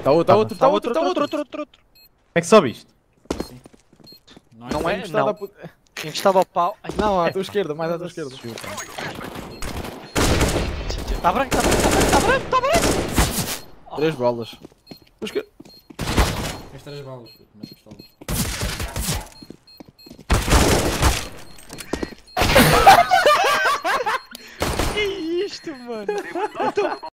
Tá outro. Outro. É que sobe isto? Não é? Não. Encostado ao pau. Ai, Não, à tua esquerda, mais à tua esquerda. tá branco. 3 bolas. Tens 3 balas, puto, mas pistola. Que isto, mano?